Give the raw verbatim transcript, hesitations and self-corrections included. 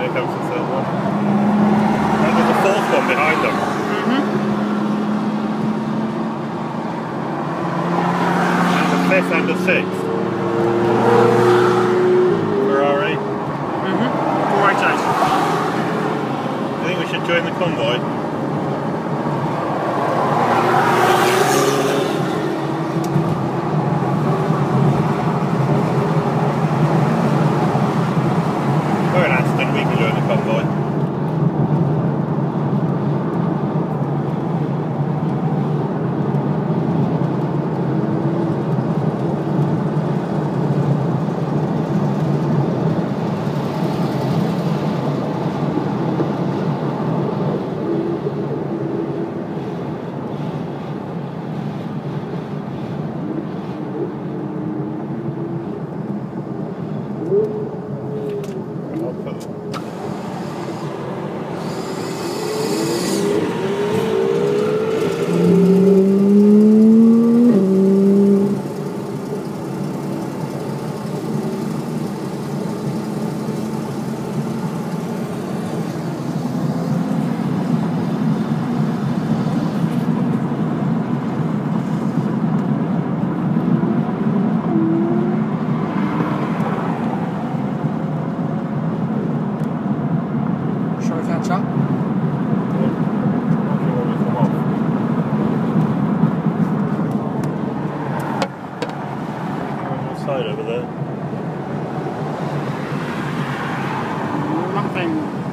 There comes the third one. And there's a fourth one behind them. Mm-hmm. And a fifth and a sixth. Ferrari. Mm-hmm. Four outside. I think we should join the convoy. We're in Aston, we can join the convoy. Catch up. Side over there. Nothing.